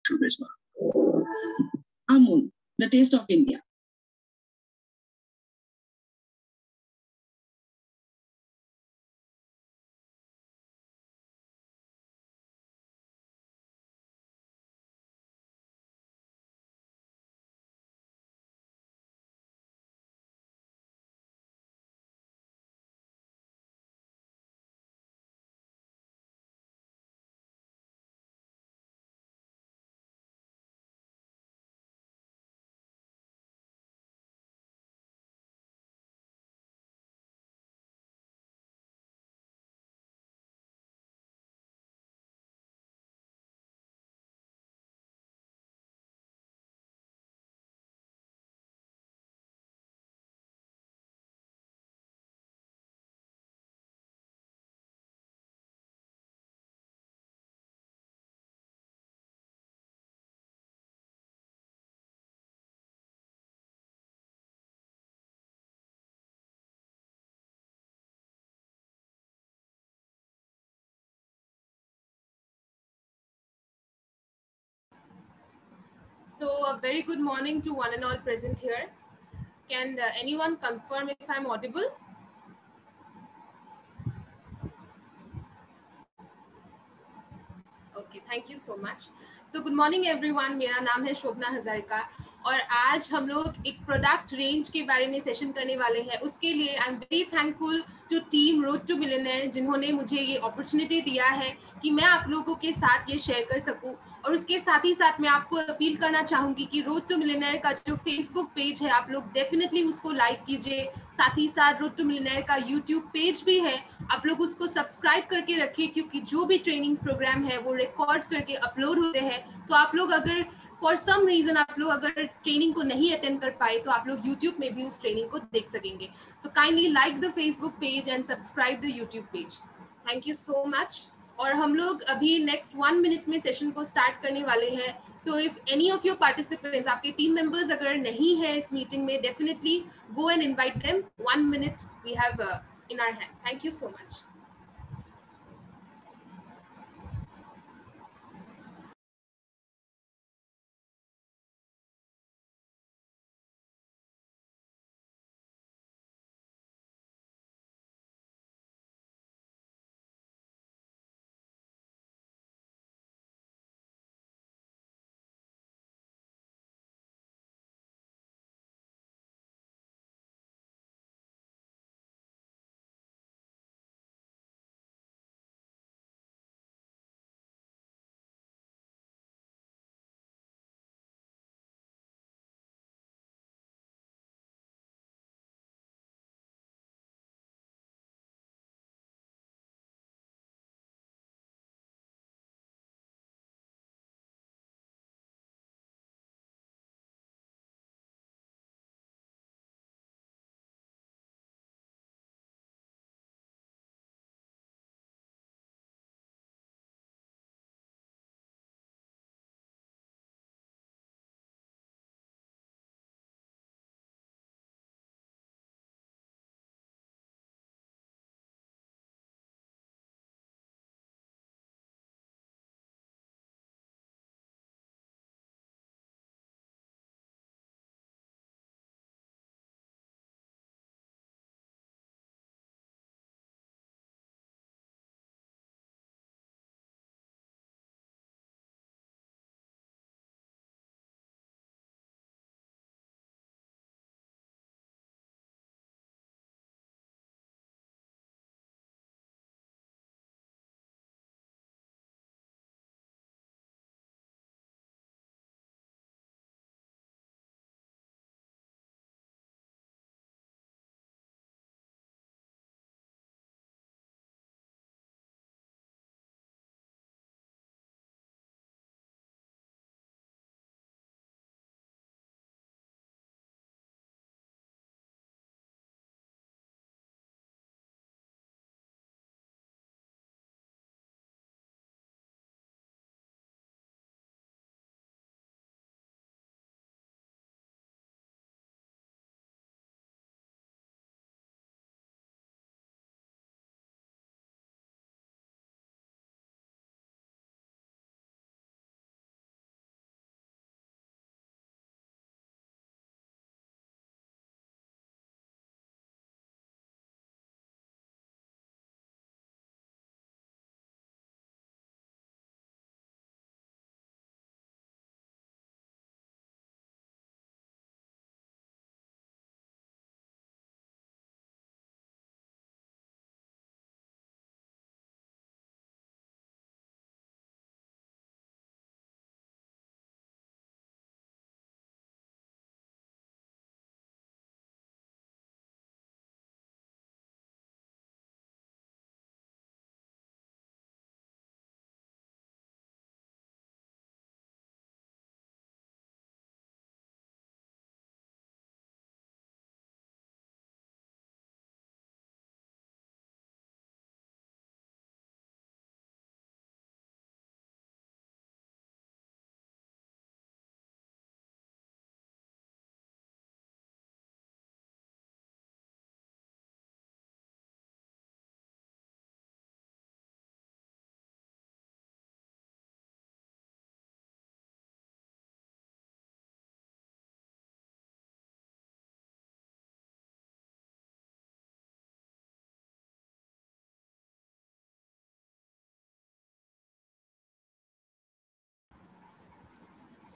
Amul, the taste of India. So a very good morning to one and all present here. Can anyone confirm if I'm audible? Okay, thank you so much. So good morning everyone, मेरा नाम है शोभना हजारिका और आज हम लोग एक product range के बारे में सेशन करने वाले हैं. उसके लिए I am very thankful to team road to millionaire जिन्होंने मुझे ये अपॉर्चुनिटी दिया है कि मैं आप लोगों के साथ ये शेयर कर सकूं. और उसके साथ ही साथ मैं आपको अपील करना चाहूँगी कि रोड टू मिलियनेयर का जो फेसबुक पेज है आप लोग डेफिनेटली उसको लाइक कीजिए. साथ ही साथ रोड टू मिलियनेयर का यूट्यूब पेज भी है, आप लोग उसको सब्सक्राइब करके रखिए क्योंकि जो भी ट्रेनिंग प्रोग्राम है वो रिकॉर्ड करके अपलोड होते हैं. तो आप लोग अगर फॉर सम रीजन आप लोग अगर ट्रेनिंग को नहीं अटेंड कर पाए तो आप लोग यूट्यूब में भी उस ट्रेनिंग को देख सकेंगे. So kindly like the Facebook page and subscribe the YouTube page. Thank you so much. और हम लोग अभी नेक्स्ट 1 मिनट में सेशन को स्टार्ट करने वाले हैं. So if any of your participants, आपके टीम मेंबर्स अगर नहीं है इस मीटिंग में, definitely go and invite them. 1 minute we have in our hand. Thank you so much.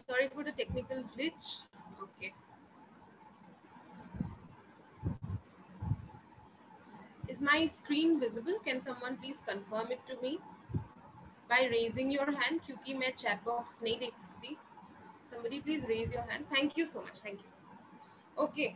Sorry for the technical glitch. Okay. Is my screen visible? Can someone please confirm it to me by raising your hand? क्योंकि मैं chat box नहीं देख सकती. Somebody please raise your hand. Thank you so much. Thank you. Okay.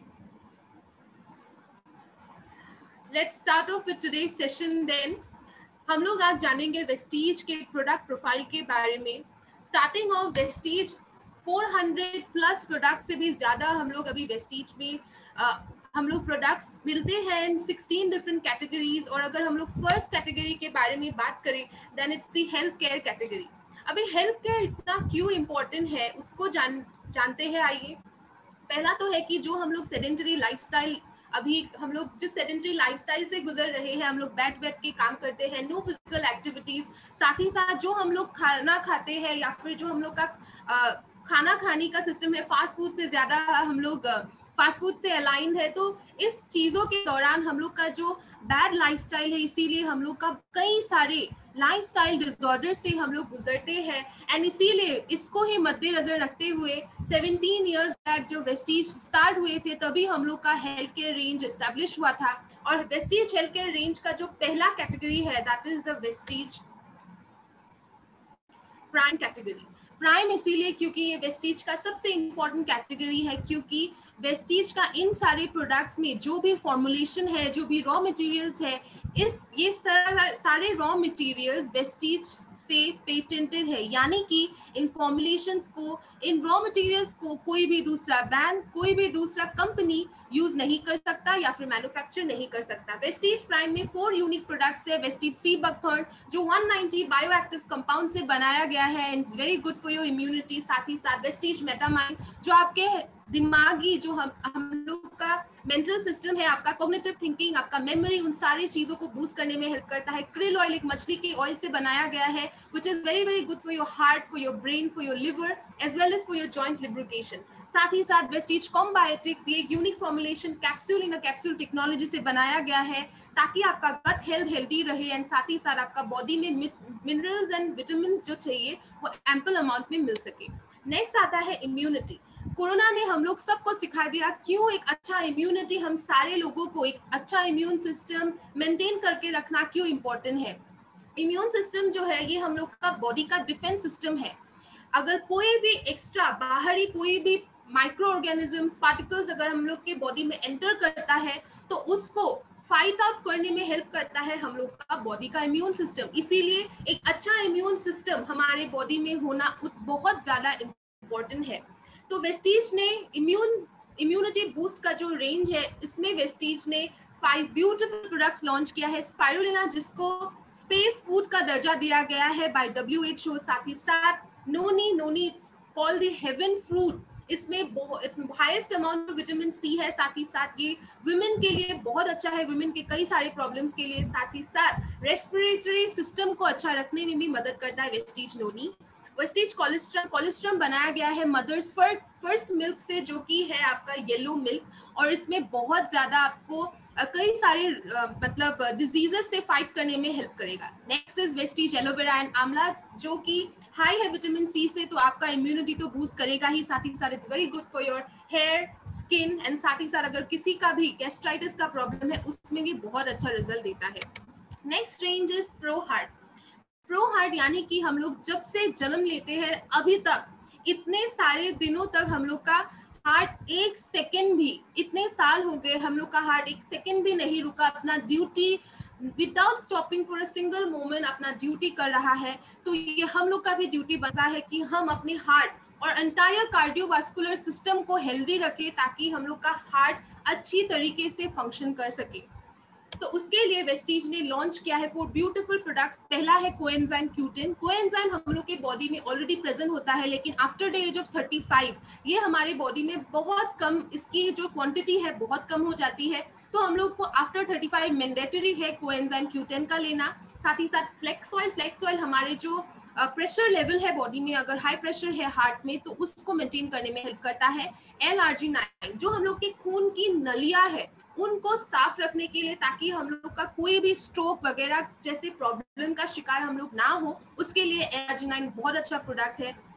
Let's start off with today's session then. हम लोग आज जानेंगे Vestige के प्रोडक्ट प्रोफाइल के बारे में. Starting of Vestige 400 plus product से भी ज्यादा हम लोग अभी वेस्टीज में हम लोग प्रोडक्ट्स मिलते हैं इन 16 डिफरेंट कैटेगरीज. और अगर हम लोग फर्स्ट कैटेगरी के बारे में बात करें then it's the health care category. अभी हेल्थ केयर इतना क्यों इम्पोर्टेंट है उसको जानते हैं. आइए, पहला तो है कि जो हम लोग सेडेंटरी लाइफस्टाइल, अभी हम लोग जिस सेडेंटरी लाइफस्टाइल से गुजर रहे हैं, हम लोग बैठ के काम करते हैं, नो फिजिकल एक्टिविटीज, साथ ही साथ जो हम लोग खाना खाते हैं या फिर जो हम लोग का खाना खाने का सिस्टम है फास्ट फूड से ज्यादा हम लोग फास्ट फूड से अलाइंड है. तो इस चीजों के दौरान हम लोग का जो बैड लाइफस्टाइल है, इसीलिए हम लोग का कई सारे लाइफस्टाइल डिसऑर्डर से हम लोग गुजरते हैं. एंड इसीलिए इसको ही मद्देनजर रखते हुए 17 इयर्स बैक जो वेस्टीज स्टार्ट हुए थे तभी हम लोग का हेल्थ केयर रेंज एस्टेब्लिश हुआ था. और वेस्टीज हेल्थ केयर रेंज का जो पहला कैटेगरी है that is the Vestige prime category. Prime इसीलिए क्योंकि ये वेस्टीज का सबसे इम्पोर्टेंट कैटेगरी है, क्योंकि वेस्टीज का इन सारे प्रोडक्ट्स में जो भी फॉर्मुलेशन है, जो भी रॉ मटेरियल्स है, ये सारे रॉ मटेरियल्स वेस्टीज से पेटेंटेड है. यानी कि इन फॉर्मुलेशंस को, इन रॉ मटेरियल्स को कोई भी दूसरा ब्रांड, कोई भी दूसरा कंपनी यूज नहीं कर सकता या फिर मैन्युफैक्चर नहीं कर सकता. वेस्टीज प्राइम में 4 यूनिक प्रोडक्ट्स है. वेस्टीज सी बकथॉर्न जो 190 बायोएक्टिव कंपाउंड से बनाया गया है, it's very good for your immunity. साथ ही साथ वेस्टीज मेटामाइन जो आपके दिमागी, जो हम लोग का मेंटल सिस्टम है, आपका कॉग्निटिव थिंकिंग, आपका मेमोरी, उन सारी चीजों को बूस्ट करने में हेल्प करता है. क्रिल ऑयल एक मछली के ऑयल से बनाया गया है which is very very good for your heart, for your brain, for your liver as well as for your joint lubrication. साथ ही साथ वेस्टीज कॉम्बायोटिक्स ये एक unique formulation capsule in a capsule technology से बनाया गया है ताकि आपका गट हेल्थ हेल्दी रहे एंड साथ ही साथ आपका बॉडी में मिनरल्स एंड विटामिन जो चाहिए वो एम्पल अमाउंट में मिल सके. नेक्स्ट आता है इम्यूनिटी. कोरोना ने हम लोग सबको सिखा दिया क्यों एक अच्छा इम्यूनिटी, हम सारे लोगों को एक अच्छा इम्यून सिस्टम मेंटेन करके रखना क्यों इम्पोर्टेंट है. इम्यून सिस्टम जो है ये हम लोग का बॉडी का डिफेंस सिस्टम है. अगर कोई भी एक्स्ट्रा बाहरी कोई भी माइक्रो ऑर्गेनिजम्स, पार्टिकल्स अगर हम लोग के बॉडी में एंटर करता है तो उसको फाइट आउट करने में हेल्प करता है हम लोग का बॉडी का इम्यून सिस्टम. इसीलिए एक अच्छा इम्यून सिस्टम हमारे बॉडी में होना बहुत ज्यादा इम्पोर्टेंट है. तो वेस्टीज ने इम्यूनिटी बूस्ट का जो रेंज है, इसमें वेस्टीज ने 5 ब्यूटीफुल प्रोडक्ट्स लॉन्च किया है. स्पाइरुलिना जिसको स्पेस फूड का दर्जा दिया गया है बाय WHO. साथ ही साथ noni it's called the heaven fruit. इसमें highest amount of vitamin C है. साथ ही साथ ये वुमेन के लिए बहुत अच्छा है, वुमेन के कई सारे प्रॉब्लम्स के लिए. साथ ही साथ रेस्पिरेटरी सिस्टम को अच्छा रखने में भी मदद करता है वेस्टीज नोनी. वेस्टीज कोलेस्ट्रम बनाया गया है मदर्स फर्स्ट मिल्क से, जो कि है आपका येलो मिल्क, और इसमें बहुत ज्यादा आपको कई सारे मतलब डिजीजेस से फाइट करने में हेल्प करेगा. Next is Vestige aloe vera and amla जो कि हाई है विटामिन सी से, तो आपका इम्यूनिटी तो बूस्ट करेगा ही. साथ ही साथ it's very good for your hair, skin and साथ ही साथ अगर किसी का भी गैस्ट्राइटिस का प्रॉब्लम है उसमें भी बहुत अच्छा रिजल्ट देता है. Next range is pro heart यानी कि हम लोग जब से जन्म लेते हैं अभी तक इतने सारे दिनों तक हम लोग का हार्ट एक सेकेंड भी, इतने साल हो गए हम लोग का हार्ट एक सेकेंड भी नहीं रुका, अपना duty without stopping for a single moment अपना ड्यूटी कर रहा है. तो ये हम लोग का भी ड्यूटी बनता है कि हम अपने हार्ट और एंटायर कार्डियोवास्कुलर सिस्टम को हेल्दी रखें ताकि हम लोग का हार्ट अच्छी तरीके से फंक्शन कर सके. तो उसके लिए वेस्टीज ने लॉन्च किया है 4 ब्यूटीफुल प्रोडक्ट्स. पहला है कोएंजाइम क्यूटिन. कोएंजाइम हम लोग के बॉडी में ऑलरेडी प्रेजेंट होता है, लेकिन आफ्टर द एज ऑफ 35 ये हमारे बॉडी में बहुत कम, इसकी जो क्वांटिटी है बहुत कम हो जाती है. तो हम लोग को आफ्टर 35 मैंडेटरी है कोएंजाइम क्यूटिन का लेना. साथ ही साथ फ्लेक्स ऑयल हमारे जो प्रेशर लेवल है बॉडी में, अगर हाई प्रेशर है हार्ट में तो उसको मेंटेन करने में हेल्प करता है. LRG9 जो हम लोग के खून की नलियां है उनको साफ रखने के लिए, ताकि हम लोग का कोई भी स्ट्रोक वगैरह जैसे प्रॉब्लम का शिकार हम लोग ना हो, उसके लिए LRG9 बहुत अच्छा प्रोडक्ट है.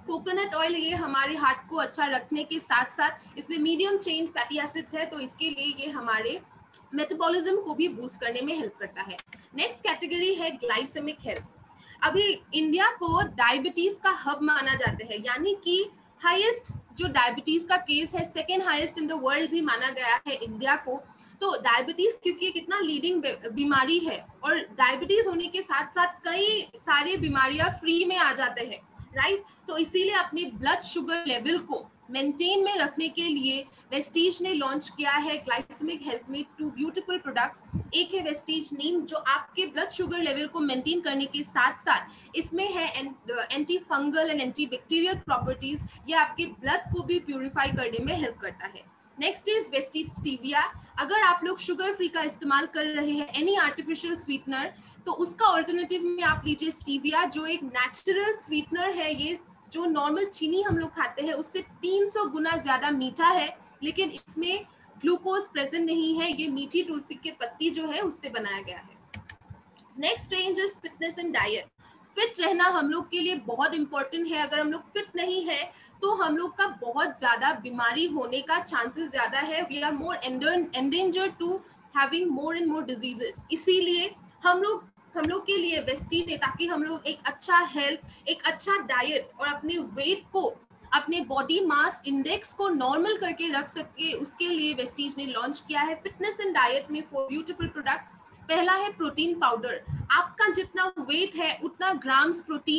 कोकोनट ऑयल ये हमारे हार्ट को अच्छा रखने के साथ साथ इसमें मीडियम चेन फैटी एसिड्स है, तो इसके लिए ये हमारे मेटाबॉलिज्म को भी बूस्ट करने में हेल्प करता है। नेक्स्ट कैटेगरी है ग्लाइसेमिक हेल्थ। अभी इंडिया को डायबिटीज का हब माना जाता है, यानी कि हाईएस्ट जो डायबिटीज का केस है, second highest in the world भी माना गया है इंडिया को। तो डायबिटीज क्योंकि कितना लीडिंग बीमारी है, और डायबिटीज होने के साथ साथ कई सारे बीमारियां फ्री में आ जाते हैं, राइट। तो इसीलिए अपने ब्लड शुगर लेवल को मेंटेन में रखने के लिए वेस्टीज ने लॉन्च किया है ग्लाइसेमिक हेल्थ में 2 ब्यूटीफुल प्रोडक्ट्स। एक है वेस्टीज नीम, जो आपके ब्लड शुगर लेवल को मेंटेन करने के साथ साथ इसमें है anti fungal and anti bacterial properties, ये आपके ब्लड को भी प्यूरिफाई करने में हेल्प करता है। Next is Vestige stevia. अगर आप लोग शुगर फ्री का इस्तेमाल कर रहे हैं, एनी आर्टिफिशियल स्वीटनर, तो उसका ऑल्टरनेटिव में आप लीजिए स्टीविया, जो एक नेचुरल स्वीटनर है। ये जो नॉर्मल चीनी हम लोग खाते हैं उससे 300 गुना ज्यादा मीठा है, लेकिन इसमें ग्लूकोज प्रेजेंट नहीं है, ये मीठी तुलसी के पत्ती जो है उससे बनाया गया है। Next range is fitness and diet. Fit रहना हम लोग के लिए बहुत इंपॉर्टेंट है। अगर हम लोग फिट नहीं है तो हम लोग का बहुत ज्यादा बीमारी होने का चांसेस ज्यादा है। We are more endangered to having more and more diseases. इसीलिए हम लोग के लिए वेस्टीज है, ताकि हम लोग एक अच्छा हेल्थ, एक अच्छा डाइट और अपने वेट को, अपने बॉडी मास इंडेक्स को नॉर्मल करके रख सके, उसके लिए वेस्टीज ने लॉन्च किया है फिटनेस एंड डाइट में 4 ब्यूटीफुल प्रोडक्ट्स। पहला है प्रोटीन पाउडर। आपका जितना वेट है उतना ग्राम्स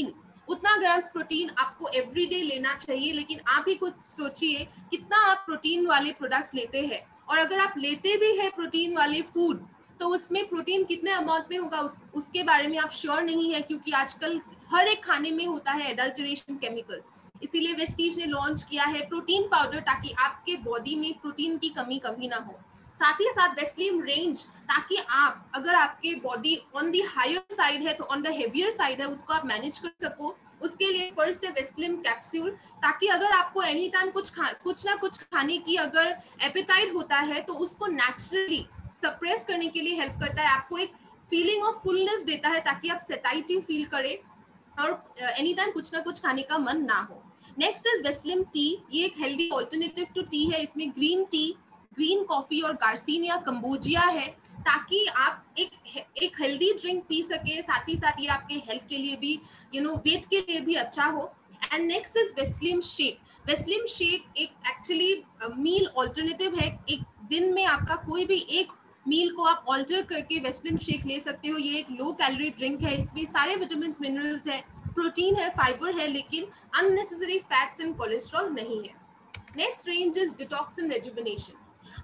प्रोटीन आपको एवरीडे लेना चाहिए, लेकिन आप ही कुछ सोचिए कितना आप प्रोटीन वाले प्रोडक्ट्स लेते हैं, और अगर आप लेते भी है प्रोटीन वाले फूड तो उसमें प्रोटीन कितने अमाउंट में होगा उसके बारे में आप श्योर नहीं है, क्योंकि आजकल हर एक खाने में होता है एडल्टरेशन केमिकल्स। इसीलिए वेस्टीज ने लॉन्च किया है प्रोटीन पाउडर, ताकि आपके बॉडी में प्रोटीन की कमी कभी ना हो। साथ ही साथ वेस्लिम रेंज, ताकि आप, अगर आपके body on the higher side है तो ऑन द हेवियर साइड है, उसको आप मैनेज कर सको। उसके लिए फर्स्ट है वेस्लिम कैप्सूल, ताकि अगर आपको एनी टाइम कुछ ना कुछ खाने की अगर एपेटाइट होता है तो उसको नेचुरली सप्रेस करने के लिए हेल्प करता है, आपको एक फीलिंग ऑफ फुलनेस देता है, ताकि आप सेटाइटिव फील करें और एनी टाइम कुछ ना कुछ खाने का मन ना हो। Next is Veslim tea. ये एक हेल्दी ऑल्टरनेटिव टू टी है। इसमें ग्रीन टी, ग्रीन कॉफी और गार्सिनिया कंबोजिया है, ताकि आप एक हेल्दी ड्रिंक पी सके, साथ ही साथ ये आपके हेल्थ के लिए भी, वेट के लिए भी अच्छा हो। And next is Veslim shake. Veslim shake एक एक्चुअली मील ऑल्टरनेटिव है। एक दिन में आपका कोई भी एक मील को आप ऑल्टर करके वेस्लिम शेक ले सकते हो। ये एक लो कैलोरी ड्रिंक है, इसमें सारे विटामिन मिनरल्स है, प्रोटीन है, फाइबर है, लेकिन अननेसेसरी फैट्स एंड कोलेस्ट्रॉल नहीं है। Next range is detox and rejuvenation.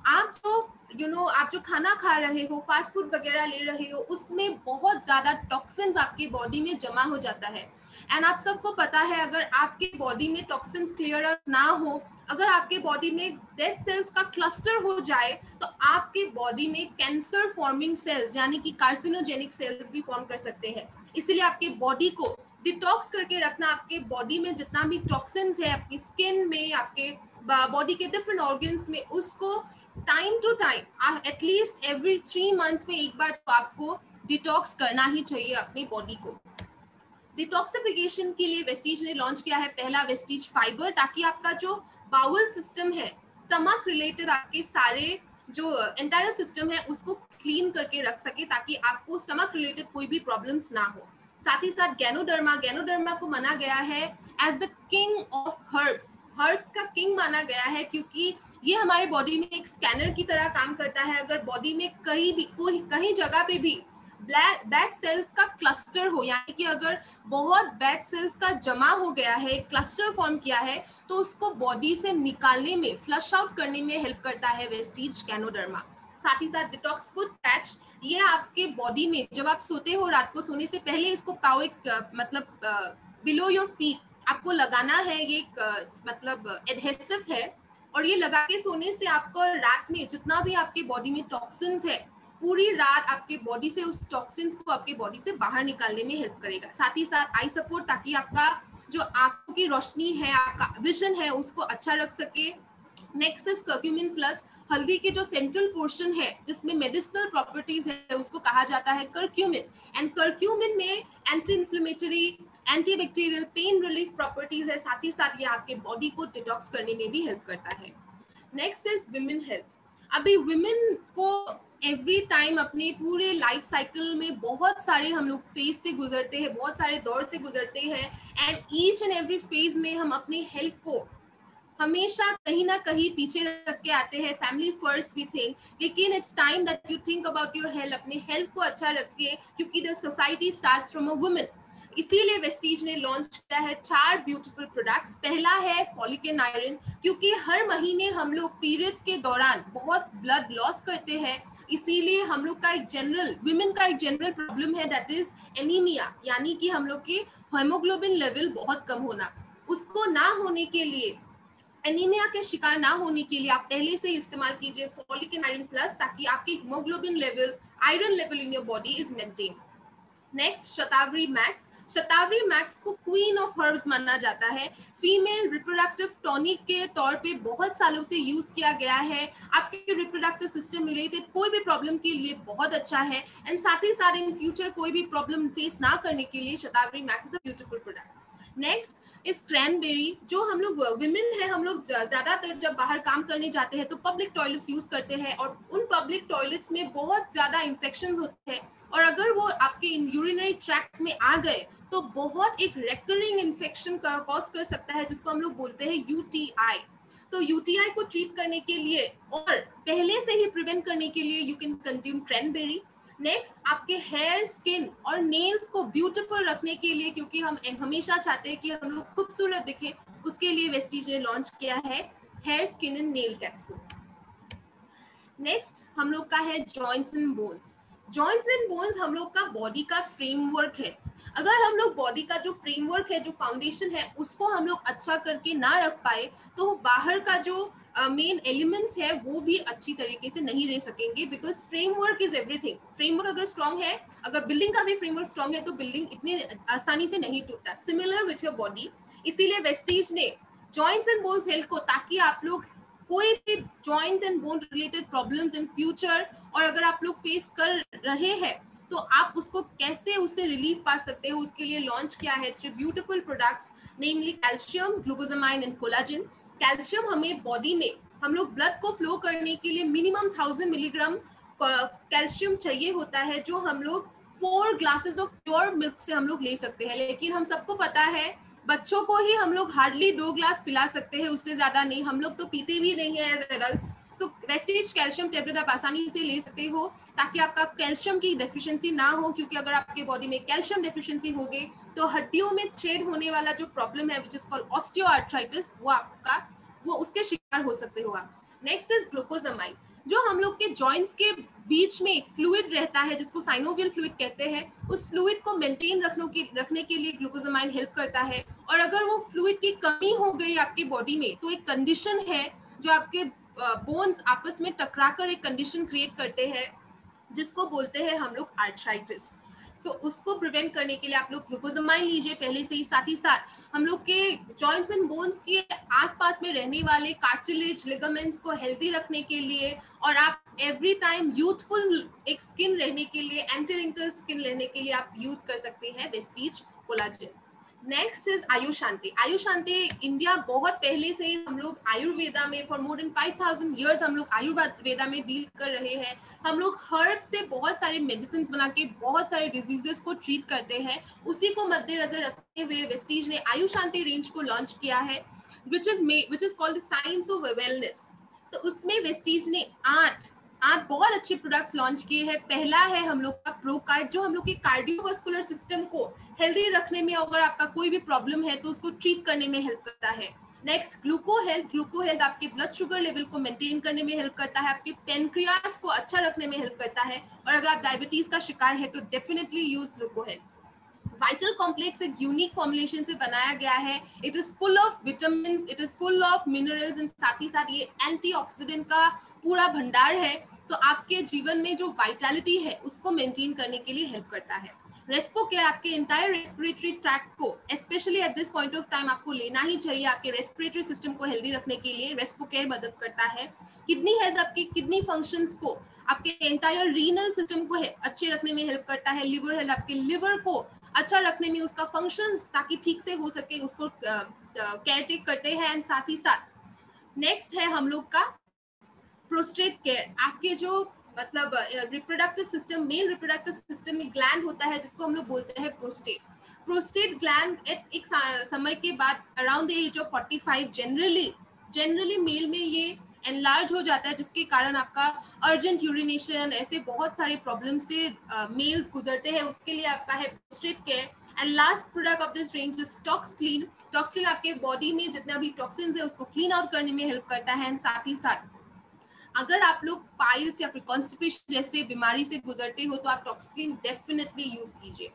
आप जो खाना खा रहे हो, फास्ट फूड वगैरह ले रहे हो, उसमें बहुत ज्यादा टॉक्सिन्स आपके बॉडी में जमा हो जाता है। एंड आप सबको पता है, अगर आपके बॉडी में टॉक्सिन्स क्लियर ना हो, अगर आपके बॉडी में डेड सेल्स का क्लस्टर हो जाए, तो आपके बॉडी में कैंसर फॉर्मिंग सेल्स यानी कि कार्सिनोजेनिक सेल्स भी फॉर्म कर सकते हैं। इसीलिए आपके बॉडी को डिटॉक्स करके रखना, आपके बॉडी में जितना भी टॉक्सिन्स है, आपकी स्किन में, आपके बॉडी के डिफरेंट ऑर्गन्स में, उसको time to time, at least every 3 months में एक बार तो आपको डिटॉक्स करना ही चाहिए अपनी बॉडी को। डिटॉक्सिफिकेशन के लिए वेस्टीज ने लॉन्च किया है पहला वेस्टीज फाइबर, ताकि आपका जो बाउल सिस्टम है, स्टमक रिलेटेड आपके सारे जो एंटायर सिस्टम है उसको क्लीन करके रख सके, ताकि आपको स्टमक रिलेटेड कोई भी प्रॉब्लम्स ना हो। साथ ही साथ गैनोडर्मा को माना गया है as the king of herbs का किंग माना गया है, क्योंकि ये हमारे बॉडी में एक स्कैनर की तरह काम करता है। अगर बॉडी में कहीं जगह पे भी बैड सेल्स का क्लस्टर हो, यानी कि अगर बहुत बैड सेल्स का जमा हो गया है, क्लस्टर फॉर्म किया है, तो उसको बॉडी से निकालने में, फ्लश आउट करने में हेल्प करता है वेस्टीज गैनोडर्मा। साथ ही साथ डिटॉक्स फुट पैच, ये आपके बॉडी में जब आप सोते हो, रात को सोने से पहले इसको पाओ, एक बिलो योर फीट आपको लगाना है। ये एक एडहेसिव है, और ये लगा के सोने से आपको रात में जितना भी आपके बॉडी में टॉक्सिन्स है, पूरी रात आपके बॉडी से उस टॉक्सिन्स को आपके बॉडी से बाहर निकालने में हेल्प करेगा। साथ ही साथ आई सपोर्ट, ताकि आपका जो आंखों की रोशनी है, आपका विजन है, उसको अच्छा रख सके। Next is curcumin plus. हल्दी के जो सेंट्रल पोर्शन है जिसमें मेडिसिनल प्रॉपर्टीज है, उसको कहा जाता है कर्क्यूमिन। एंड कर्क्यूमिन में anti inflammatory, antibacterial, pain relief properties है, साथ ही साथ ये आपके बॉडी को डिटॉक्स करने में भी हेल्प करता है। Next is women health. अभी विमेन को एवरी टाइम अपने पूरे लाइफ साइकिल में बहुत सारे हम लोग फेज से गुजरते हैं, बहुत सारे दौर से गुजरते हैं, and each and every phase में हम अपने हेल्थ को हमेशा कहीं ना कहीं पीछे रख के आते हैं। फैमिली फर्स्ट वी थिंक, लेकिन it's time that you think about your health, अपने हेल्थ को अच्छा रखिए, क्योंकि the society starts from a woman. इसीलिए वेस्टीज ने लॉन्च किया है 4 ब्यूटीफुल प्रोडक्ट्स। पहला है फॉलिक एंड आयरन, क्योंकि हर महीने हम लोग पीरियड्स के दौरान बहुत ब्लड लॉस करते हैं, इसीलिए हम लोग का एक जनरल विमेन का एक जनरल प्रॉब्लम है, दैट इज एनीमिया, यानी कि हम लोग की हेमोग्लोबिन लेवल बहुत कम होना। उसको ना होने के लिए, एनीमिया के शिकार ना होने के लिए आप पहले से इस्तेमाल कीजिए फॉलिक एंड आयरन प्लस, ताकि आपकी haemoglobin level, iron level in your body is maintain. Next shatavari max. Shatavari max को क्वीन ऑफ हर्ब्स माना जाता है। फीमेल रिप्रोडक्टिव टॉनिक के तौर पे बहुत सालों से यूज किया गया है। आपके रिप्रोडक्टिव सिस्टम रिलेटेड कोई भी प्रॉब्लम के लिए बहुत अच्छा है, एंड साथ ही साथ इन फ्यूचर कोई भी प्रॉब्लम फेस ना करने के लिए shatavari max is a beautiful product. Next is cranberry. जो हम लोग विमेन है, हम लोग ज्यादातर जब बाहर काम करने जाते हैं तो पब्लिक टॉयलेट्स यूज करते हैं, और उन पब्लिक टॉयलेट्स में बहुत ज्यादा इन्फेक्शन होते हैं, और अगर वो आपके यूरिनरी ट्रैक्ट में आ गए तो बहुत एक रेकरिंग इन्फेक्शन का कॉज कर सकता है, जिसको हम लोग बोलते हैं यूटीआई। तो यूटीआई को ट्रीट करने के लिए और पहले से ही प्रिवेंट करने के लिए you can consume cranberry. Next, आपके हेयर, स्किन और नेल्स को ब्यूटीफुल रखने के लिए, क्योंकि हम हमेशा चाहते हैं कि हम लोग खूबसूरत दिखें, उसके लिए वेस्टीज ने लॉन्च किया है hair, skin and nail capsule. Next हम लोग का है joints and bones. Joints and bones हम लोग का बॉडी का फ्रेमवर्क है। अगर हम लोग बॉडी का जो फ्रेमवर्क है, जो फाउंडेशन है, उसको हम लोग अच्छा करके ना रख पाए तो बाहर का जो मेन एलिमेंट्स है वो भी अच्छी तरीके से नहीं रह सकेंगे, because framework is everything. Framework अगर स्ट्रॉन्ग है, अगर बिल्डिंग का भी फ्रेमवर्क स्ट्रॉन्ग है, तो बिल्डिंग इतनी आसानी से नहीं टूटता। सिमिलर विथ योर बॉडी, इसीलिए वेस्टीज ने जॉइंट्स एंड बोन्स हेल्थ को, ताकि आप लोग कोई भी joint and bone related problems in future, और अगर आप लोग फेस कर रहे हैं तो आप उसको कैसे उससे रिलीफ पा सकते हो, उसके लिए लॉन्च किया है 3 beautiful products, namely calcium, glucosamine and collagen. Calcium हमें बॉडी में हम लोग ब्लड को फ्लो करने के लिए मिनिमम 1000 मिलीग्राम कैल्शियम चाहिए होता है, जो हम लोग 4 ग्लासेस ऑफ प्योर मिल्क से हम लोग ले सकते हैं। लेकिन हम सबको पता है बच्चों को ही हम लोग हार्डली 2 ग्लास पिला सकते हैं, उससे ज्यादा नहीं। हम लोग तो पीते भी नहीं है as adults. So Vestige calcium tablet आप आसानी से ले सकते हो, ताकि आपका कैल्शियम की डेफिशिएंसी ना हो, क्योंकि अगर आपके बॉडी में कैल्शियम डेफिशिएंसी हो गई तो हड्डियों में छेद होने वाला जो प्रॉब्लम है, विच इज कॉल्ड ऑस्टियोआर्थराइटिस, वो उसके शिकार हो सकते हो आप। Next is glucosamine. जो हम लोग के जॉइंट्स के बीच में फ्लूइड रहता है, जिसको साइनोवियल फ्लूइड कहते हैं, उस फ्लूइड को मेंटेन रखने के लिए ग्लूकोजामाइन हेल्प करता है। और अगर वो फ्लूइड की कमी हो गई आपकी बॉडी में, तो एक कंडीशन है जो आपके बोन्स आपस में टकराकर एक कंडीशन क्रिएट करते हैं, जिसको बोलते हैं हम लोग आर्थराइटिस। सो उसको प्रिवेंट करने के लिए आप लोग ग्लूकोजामाइन लीजिए पहले से ही। साथ ही साथ हम लोग के जॉइंट्स एंड बोन्स के आसपास में रहने वाले कार्टिलेज, लिगामेंट्स को हेल्दी रखने के लिए, और आप एवरी टाइम यूथफुल एक स्किन रहने के लिए, एंटी रिंकल स्किन रहने के लिए आप यूज कर सकते हैं Vestige collagen. Next is Ayushanti. Ayushanti India बहुत पहले से हम लोग आयुर्वेदा में फॉर मोर देन 5000 इयर्स हम लोग आयुर्वेदा में डील कर रहे हैं। हम लोग हर्ब से बहुत सारे मेडिसिन बना के बहुत सारे डिजीजेस को ट्रीट करते हैं। उसी को मद्देनजर रखते हुए वेस्टीज ने आयुशांति रेंज को लॉन्च किया है, which is called the science of wellness. तो उसमें वेस्टीज ने 8 बहुत अच्छे प्रोडक्ट्स लॉन्च किए हैं। पहला है हम लोग का प्रोकार्ड, जो हम लोग के कार्डियोवास्कुलर सिस्टम को हेल्दी रखने में, अगर आपका कोई भी प्रॉब्लम है तो उसको ट्रीट करने में हेल्प करता है। नेक्स्ट ग्लूको हेल्थ आपके ब्लड शुगर लेवल को मेंटेन करने में हेल्प करता है, आपके पेनक्रियास को अच्छा रखने में हेल्प करता है, और अगर आप डायबिटीज का शिकार है तो definitely use gluco health. Vital complex एक यूनिक फॉर्मुलेशन से बनाया गया है। It is full of vitamins, it is full of minerals, and साथ ही साथ ये एंटीऑक्सीडेंट का पूरा भंडार है, तो आपके जीवन में जो वाइटलिटी है उसको मेंटेन करने के लिए हेल्प करता है। रेस्पो केयर आपके इंटायर रेस्पिरेटरी ट्रैक्ट को, specially at this point of time, आपको लेना ही चाहिए आपके रेस्पिरेटरी सिस्टम को हेल्दी रखने के लिए। रेस्पो केयर मदद करता है। किडनी हेल्थ आपके किडनी फंक्शंस को, आपके एंटायर रीनल सिस्टम को अच्छे रखने में हेल्प करता है। लिवर हेल्थ आपके लिवर को अच्छा रखने में, उसका फंक्शंस ताकि ठीक से हो सके उसको केयर टेक करते हैं। एंड साथ ही साथ नेक्स्ट है हम लोग का प्रोस्टेट केयर। आपके जो मतलब reproductive system, male reproductive system में ग्लैंड होता है जिसको हम लोग बोलते हैं प्रोस्टेट। प्रोस्टेट ग्लैंड एक समय के बाद around the age of 45 generally male में ये एनलार्ज हो जाता है, जिसके कारण आपका अर्जेंट यूरिनेशन, ऐसे बहुत सारे प्रॉब्लम से मेल्स गुजरते हैं। उसके लिए आपका है prostate care. And last product of this range is tox clean. Tox clean आपके बॉडी में जितना भी टॉक्सिन्स है उसको क्लीन आउट करने में हेल्प करता है। एंड साथ ही साथ अगर आप लोग पाइल्स या फिर कॉन्स्टिपेशन जैसे बीमारी से गुजरते हो तो आप टॉक्स क्लीन डेफिनेटली यूज कीजिए।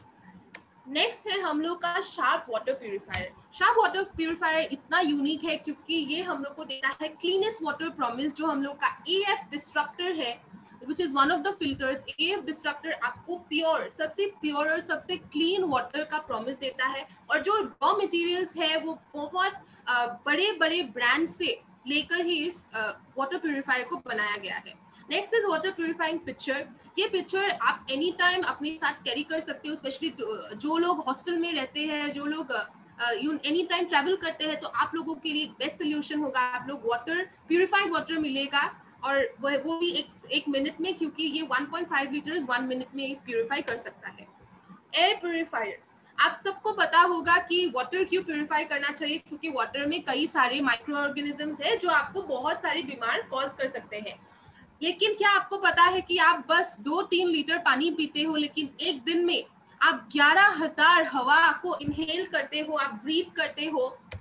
नेक्स्ट है हम लोग का sharp water purifier. Sharp water purifier इतना यूनिक है क्योंकि ये हम लोग को देता है क्लीनेस्ट वाटर प्रॉमिस। जो हम लोग का AF डिस्ट्रक्टर है, which is one of the filters, AF destructor आपको प्योर और सबसे क्लीन वाटर का प्रॉमिस देता है। और जो रॉ मटेरियल्स है वो बहुत बड़े बड़े ब्रांड से लेकर ही इस वाटर प्यूरिफायर को बनाया गया है। Next is water purifying pitcher. ये पिक्चर आप एनी टाइम अपने साथ कैरी कर सकते हो, स्पेशली जो लोग हॉस्टल में रहते हैं, जो लोग एनी टाइम ट्रैवल करते हैं, तो आप लोगों के लिए बेस्ट सोल्यूशन होगा। आप लोग वाटर प्यूरिफाइड वाटर मिलेगा और वो भी एक मिनट में, क्योंकि ये 1.5 लीटर्स 1 मिनट में प्यूरिफाई कर सकता है। एयर प्यूरिफायर, आप सबको पता होगा कि वाटर क्यों प्यूरिफाई करना चाहिए, क्योंकि वाटर में कई सारे माइक्रो ऑर्गेनिजम्स है जो आपको बहुत सारे बीमार कॉज कर सकते हैं। लेकिन क्या आपको पता है कि आप बस 2-3 लीटर पानी पीते हो, लेकिन एक दिन में आप 11,000 हवा को इनहेल करते हो, आप ब्रीथ करते हो।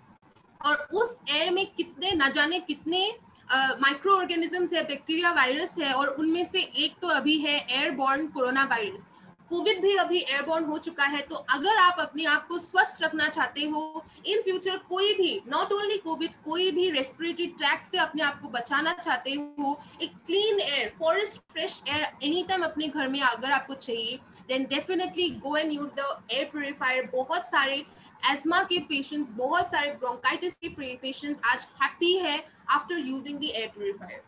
और उस एयर में कितने न जाने कितने माइक्रो ऑर्गेनिजम्स है, बैक्टीरिया, वायरस है, और उनमें से एक तो अभी है एयरबॉर्न कोरोना वायरस। कोविड भी अभी एयरबॉर्न हो चुका है। तो अगर आप अपने आप को स्वस्थ रखना चाहते हो, इन फ्यूचर कोई भी, नॉट ओनली कोविड, कोई भी रेस्पिरेटरी ट्रैक से अपने आप को बचाना चाहते हो, एक clean air, forest fresh air any time अपने घर में अगर आपको चाहिए, then definitely go and use the air purifier. बहुत सारे एस्मा के पेशेंट्स, बहुत सारे ब्रोंकाइटिस के पेशेंट्स आज हैप्पी है after using the air purifier.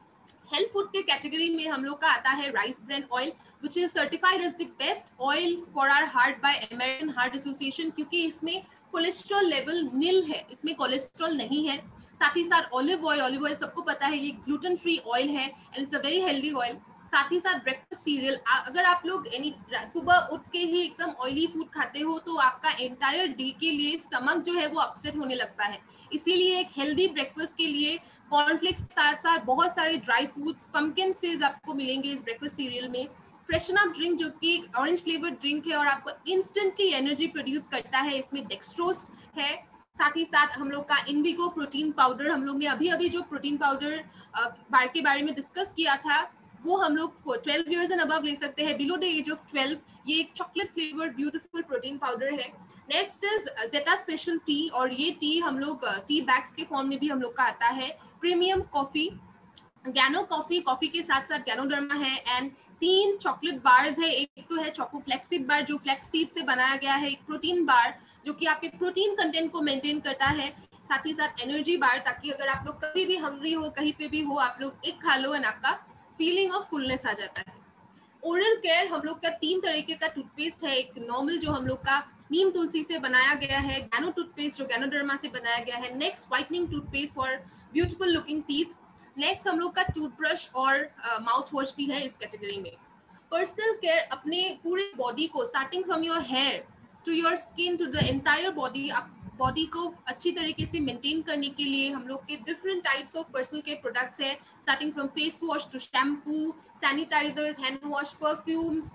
Health food के कैटेगरी में हम लोग का आता है rice bran oil, which is certified as the best oil for our heart by American Heart Association, क्योंकि इसमें कोलेस्ट्रॉल लेवल नील है, इसमें कोलेस्ट्रॉल नहीं है। साथ ही साथ ऑलिव ऑयल सबको पता है ये ग्लूटेन फ्री ऑयल है and it's a very healthy oil. साथ ही साथ ब्रेकफास्ट सीरियल, अगर आप लोग सुबह उठ के ही एकदम ऑयली फूड खाते हो तो आपका एंटायर डे के लिए स्टमक जो है वो अपसेट होने लगता है। इसीलिए एक हेल्दी ब्रेकफास्ट के लिए कॉर्नफ्लेक्स के साथ साथ बहुत सारे ड्राई फ्रूट्स, पंपकिन सीड्स आपको मिलेंगे इस ब्रेकफास्ट सीरियल में। फ्रेशन अप ड्रिंक जो कि ऑरेंज फ्लेवर्ड ड्रिंक है और आपको इंस्टेंटली एनर्जी प्रोड्यूस करता है, इसमें डेक्सट्रोज है। साथ ही साथ हम लोग का इनविगो प्रोटीन पाउडर, हम लोग ने अभी जो प्रोटीन पाउडर बार के बारे में डिस्कस किया था, वो हम लोग 12 इयर्स एंड अबव ले सकते हैं, बिलो द एज ऑफ 12। ये एक chocolate flavoured beautiful protein powder है। Next is zeta special tea, और ये टी हम लोग टी बैग्स के फॉर्म में भी हम लोग का आता है। प्रीमियम कॉफी, गैनो कॉफी के साथ साथ गैनोडर्मा है। एंड 3 चॉकलेट बार्स है, एक तो है चोको फ्लेक्सीड बार जो फ्लेक्स सीड से बनाया गया है, एक प्रोटीन बार जो कि आपके प्रोटीन कंटेंट को मेंटेन करता है, साथ ही साथ एनर्जी बार, ताकि अगर आप लोग कभी भी हंग्री हो, कहीं पे भी हो, आप लोग एक खा लो एंड आपका फीलिंग ऑफ फुलनेस आ जाता है। ओरल केयर, हम लोग का 3 तरीके का टूथपेस्ट है। एक नॉर्मल जो हम लोग का नीम तुलसी से बनाया गया है, गैनो टूथपेस्ट जो गैनोडर्मा से बनाया गया है। Next whitening toothpaste for beautiful looking teeth. Next हम लोग का टूथब्रश और माउथ वॉश भी है इस कैटेगरी में। पर्सनल केयर, अपने पूरे बॉडी को starting from your hair to your skin to the entire body, body को अच्छी तरीके से मेंटेन करने के लिए हम लोग के different types of personal care products है, starting from face wash to shampoo, sanitizers, hand wash, perfumes,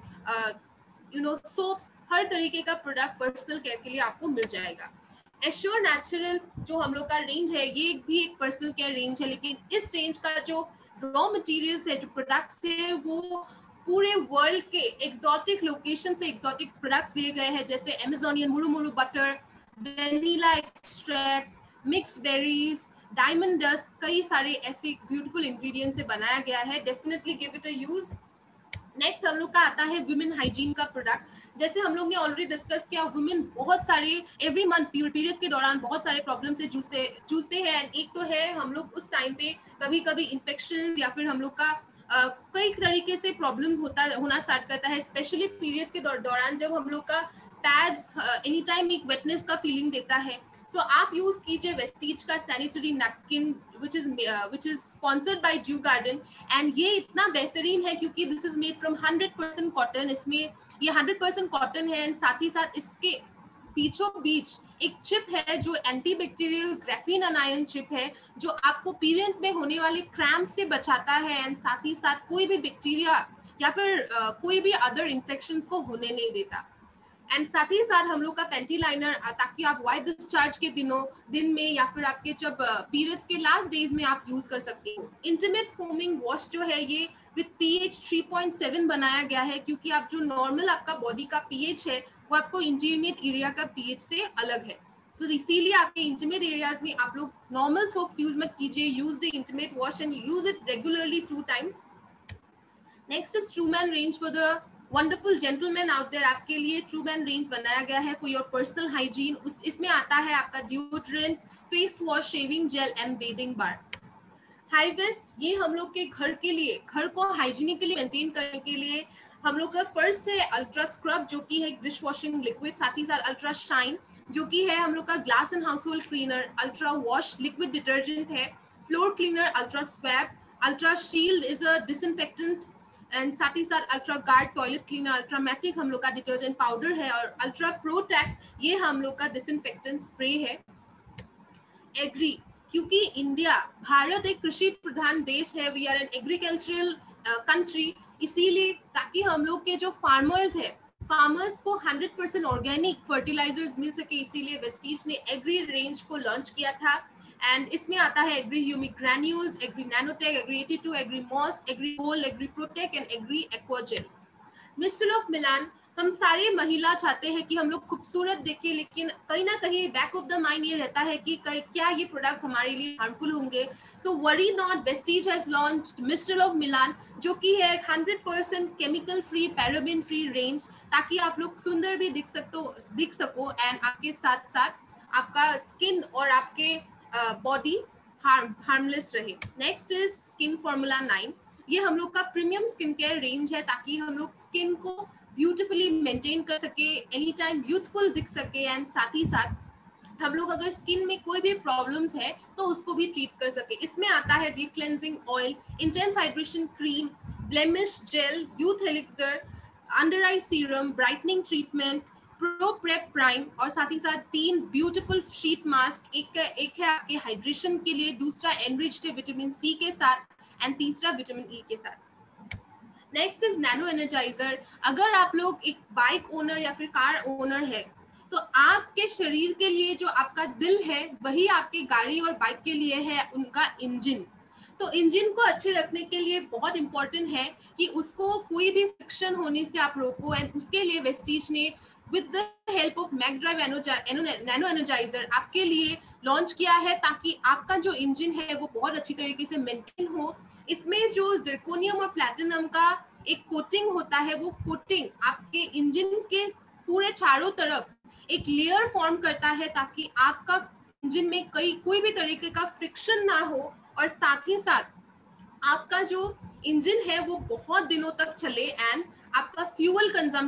soaps, हर तरीके का प्रोडक्ट पर्सनल केयर के लिए आपको मिल जाएगा। एश्योर नेचुरल जो हम लोग का रेंज है, ये भी एक पर्सनल केयर रेंज है, लेकिन इस रेंज का जो रॉ मटेरियल्स है, जो प्रोडक्ट्स है, वो पूरे वर्ल्ड के एक्सोटिक लोकेशन से एक्सोटिक प्रोडक्ट्स लिए गए हैं, जैसे Amazonian murumuru butter, vanilla extract, mixed berries, diamond dust, कई सारे ऐसे ब्यूटीफुल इंग्रेडिएंट्स से बनाया गया है। Definitely give it a use. Next हम लोग का आता है वुमेन हाइजीन का प्रोडक्ट। जैसे हम लोग ने ऑलरेडी डिस्कस किया, वुमेन बहुत सारे एवरी मंथ पीरियड्स के दौरान बहुत सारे प्रॉब्लम से जूझते हैं। एक तो है हम लोग उस टाइम पे कभी कभी इन्फेक्शन या फिर हम लोग का कई तरीके से प्रॉब्लम्स होना स्टार्ट करता है, स्पेशली पीरियड्स के दौरान जब हम लोग का पैड्स एनी टाइम एक वेटनेस का फीलिंग देता है. सो आप यूज कीजिए वेस्टीज का sanitary napkin which is sponsored by Dew Garden, and ये इतना बेहतरीन है क्योंकि this is made from 100% cotton. इसमें ये 100% कॉटन है, एंड साथ ही साथ इसके बीचों बीच एक चिप है जो एंटीबैक्टीरियल ग्राफीन अनायन चिप है, जो आपको पीरियड्स में होने वाले क्रैम्प से बचाता है, एंड साथ ही साथ कोई भी बैक्टीरिया या फिर कोई भी अदर इन्फेक्शंस को होने नहीं देता. एंड साथ ही साथ हम लोग का पेंटी लाइनर, ताकि आप वाइट डिस्चार्ज के दिन में या फिर आपके जब पीरियड्स के लास्ट डेज में आप यूज कर सकते हो. इंटीमेट फोमिंग वॉश जो है ये विद pH 3.7 बनाया गया है, क्योंकि आप जो नॉर्मल आपका बॉडी का pH है वो आपको इंटीमेट एरिया का pH से अलग है. तो इसीलिए आपके इंटीमेट एरियाज में आप लोग नॉर्मल सोप्स यूज मत कीजिए. Use the intimate wash and use it regularly 2 times. Next is Trueman range for the wonderful gentleman out there. आपके लिए ट्रूमैन रेंज बनाया गया है फॉर योर पर्सनल हाइजीन. इसमें आता है आपका deodorant, face wash, shaving gel and bathing bar. Hi vest, ये हम लोग के घर के लिए, घर को हाइजीनिकली मेंटेन करने के लिए हम लोग का फर्स्ट है अल्ट्रा स्क्रब, जो कि है डिश वॉशिंग लिक्विड. साथ ही साथ अल्ट्रा शाइन, जो कि है हम लोग का glass and household cleaner. Ultra wash liquid detergent है. Floor cleaner ultra swap. Ultra shield is a disinfectant, and साथ ही साथ ultra guard toilet cleaner. Ultramatic हम लोग का डिटर्जेंट पाउडर है, और अल्ट्रा प्रोटेक्ट ये हम लोग का डिसइंफेक्टेंट स्प्रे है. एग्री, क्योंकि इंडिया, भारत एक कृषि प्रधान देश है, we are an agricultural country, इसीलिए ताकि हम लोग के जो फार्मर्स है, फार्मर्स को 100% ऑर्गेनिक फर्टिलाइजर्स मिल सके, इसीलिए वेस्टीज ने एग्री रेंज को लॉन्च किया था. एंड इसमें आता है agri humic granules, agri nanotech, agri 82, agri moss, agri gold, agri protek and agri aquagel. Mister of Milan, हम सारे महिला चाहते हैं कि हम लोग खूबसूरत देखें, लेकिन कहीं ना कहीं बैक ऑफ द माइंड ये रहता है कि क्या ये प्रोडक्ट हमारे लिए हार्मफुल होंगे. So worry not, Vestige has launched mister of Milan, जो कि है 100% chemical free, paraben free range, ताकि आप लोग सुंदर भी दिख सको एंड आपके साथ साथ आपका स्किन और आपके बॉडी हार्मलेस रहे. Next is skin formula 9. ये हम लोग का प्रीमियम स्किन केयर रेंज है, ताकि हम लोग स्किन को ब्यूटीफुली मेंटेन कर सके, एनी टाइम यूथफुल दिख सके, एंड साथ ही साथ हम लोग अगर स्किन में कोई भी प्रॉब्लम्स है तो उसको भी ट्रीट कर सके. इसमें आता है deep cleansing oil, intense hydration cream, blemish gel, youth elixir, under eye serum, brightening treatment, pro prep prime, और साथ ही साथ 3 ब्यूटीफुल शीट मास्क. एक है आपके हाइड्रेशन के लिए, दूसरा एनरिच्ड है विटामिन सी के साथ, एंड तीसरा विटामिन ई के साथ. Next is nano energizer. अगर आप लोग एक बाइक ओनर या फिर कार ओनर है, तो आपके शरीर के लिए जो आपका दिल है वही आपके गाड़ी और बाइक के लिए है उनका इंजन. तो इंजन को अच्छे रखने के लिए बहुत इंपॉर्टेंट है कि उसको कोई भी फ्रिक्शन होने से आप रोको, एंड उसके लिए वेस्टीज ने with the help of magdrive nano energizer आपके लिए लॉन्च किया है, ताकि आपका जो इंजन है वो बहुत अच्छी तरीके से मेंटेन हो. इसमें जो जिरकोनियम और प्लैटिनम का एक कोटिंग होता है, वो कोटिंग आपके इंजन के पूरे चारों तरफ एक लेयर फॉर्म करता है, ताकि आपका इंजन में कोई भी तरीके का फ्रिक्शन ना हो, और साथ ही साथ आपका जो इंजन है वो बहुत दिनों तक चले, एंड आपका फ्यूल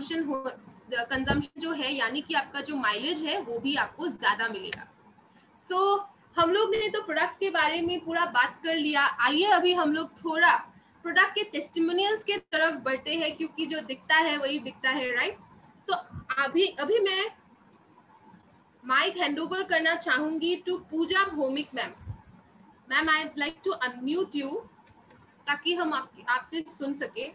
कंजम्पशन जो है, यानी कि आपका जो माइलेज है वो भी आपको ज्यादा मिलेगा. सो हम लोग ने तो प्रोडक्ट्स के बारे में पूरा बात कर लिया. आइए अभी हम लोग थोड़ा प्रोडक्ट के टेस्टिमोनियल्स के तरफ बढ़ते हैं, क्योंकि जो दिखता है वही बिकता है, राइट. सो अभी मैं माइक हैंड ओवर करना चाहूंगी to Puja Bhowmick ma'am. Ma'am, I would like to unmute you, ताकि हम आपसे सुन सके.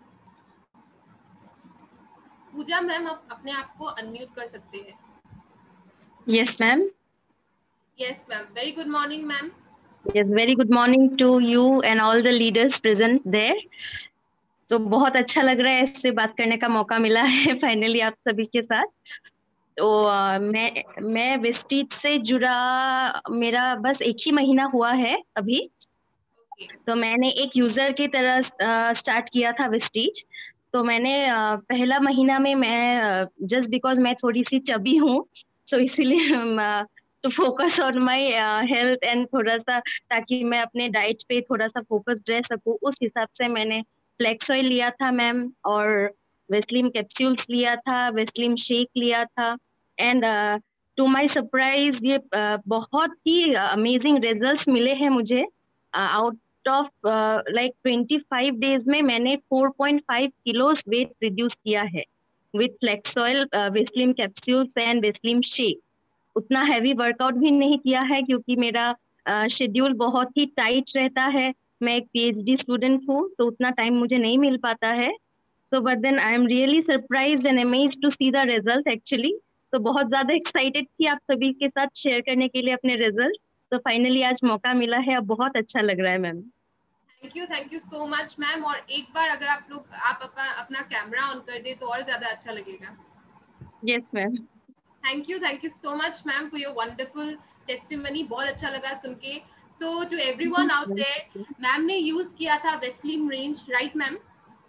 पूजा मैम, आप अपने आप को अनम्यूट कर सकते हैं. Yes ma'am. Yes, ma'am. Very good morning, ma'am. Yes, very good morning to you and all the leaders present there. So बहुत अच्छा लग रहा है, इससे बात करने का मौका मिला है फाइनली आप सभी के साथ. तो मैं वेस्टीज से जुड़ा मेरा बस 1 ही महीना हुआ है अभी. तो मैंने एक यूजर की तरह स्टार्ट किया था वेस्टीज. तो मैंने पहला महीना में मैं जस्ट बिकॉज मैं थोड़ी सी चबी हूँ, सो इसीलिए to focus on my health and थोड़ा सा, ताकि मैं अपने डाइट पे थोड़ा सा फोकस्ड रह सकूं, उस हिसाब से मैंने फ्लेक्स ऑयल लिया था मैम, और वेस्लिम कैप्सूल्स लिया था, वेस्लिम शेक लिया था। एंड टू माय सरप्राइज ये बहुत ही अमेजिंग रिजल्ट्स मिले हैं मुझे। आउट ऑफ लाइक 25 डेज में मैंने 4.5 किलोज वेट रिड्यूस किया है with flax oil, Veslim capsules and Veslim shake. उतना हैवी वर्कआउट भी नहीं किया है क्योंकि मेरा शेड्यूल बहुत ही टाइट रहता है। मैं एक पीएचडी स्टूडेंट हूँ, तो उतना टाइम मुझे नहीं मिल पाता है। तो but then I am really surprised and amazed to see the result actually. तो बहुत ज्यादा एक्साइटेड थी आप सभी के साथ शेयर करने के लिए अपने रिजल्ट। तो फाइनली आज मौका मिला है, अब बहुत अच्छा लग रहा है ma'am. Thank you so much ma'am. और एक बार अगर आप अपना कैमरा ऑन कर दे तो और ज्यादा अच्छा लगेगा। Yes ma'am. Thank you so much ma'am for your wonderful testimony. बहुत अच्छा लगा सुन के। So to everyone out there, ma'am ने यूज किया था Veslim range, right ma'am?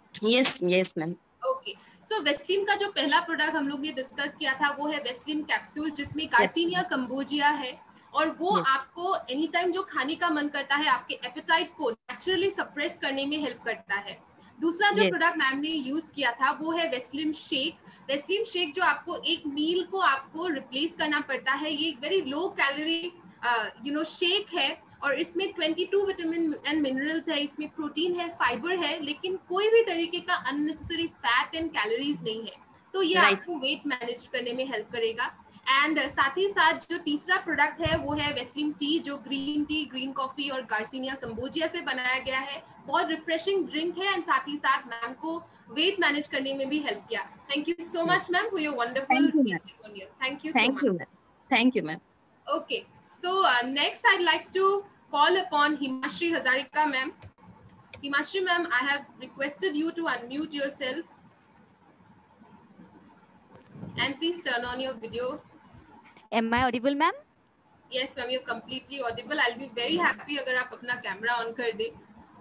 Yes ma'am. Okay, so Veslim का जो पहला प्रोडक्ट हम लोग ने डिस्कस किया था वो है वेस्लिम कैप्सूल, जिसमें गार्सिनिया कंबोजिया है, और वो आपको एनी टाइम जो खाने का मन करता है, आपके एपेटाइट को नेचुरली सप्रेस करने में हेल्प करता है। दूसरा जो प्रोडक्ट मैम ने यूज किया था वो है वेस्लिम शेक। वेस्लिम शेक जो आपको एक मील को आपको रिप्लेस करना पड़ता है, ये एक वेरी लो कैलोरी शेक है, और इसमें 22 विटामिन एंड मिनरल्स है, इसमें प्रोटीन है, फाइबर है, लेकिन कोई भी तरीके का अननेसेसरी फैट एंड कैलोरीज नहीं है। तो ये आपको वेट मैनेज करने में हेल्प करेगा। एंड साथ ही साथ जो तीसरा प्रोडक्ट है वो है वेस्लिम टी, जो ग्रीन टी, ग्रीन कॉफी और गार्सिनिया कंबोजिया से बनाया गया है। बहुत रिफ्रेशिंग ड्रिंक है, एंड साथ ही साथ मैम को वेट मैनेज करने में भी हेल्प किया। Thank you so much ma'am for your wonderful testimonial. Thank you so much. Thank you ma'am. Okay, so next I'd like to call upon Himashri Hazarika ma'am. Himashri ma'am, I have requested you to unmute yourself and please turn on your video. Am I audible ma'am? Yes ma'am, you're completely audible. I'll be very happy अगर आप अपना camera on कर दे।